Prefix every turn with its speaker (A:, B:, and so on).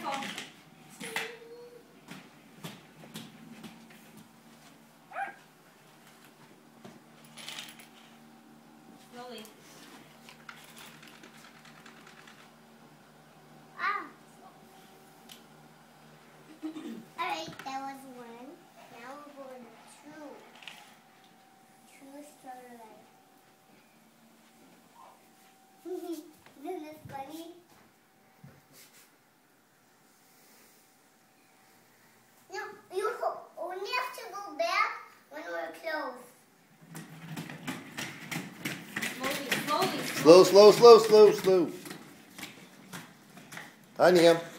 A: Careful. Slowly.
B: Alright, that was one. Now we're going to two. Two stroller. Isn't this funny? No, you only have to go back when we're close.
A: Slowly.
C: Slow. Hi, Niyam.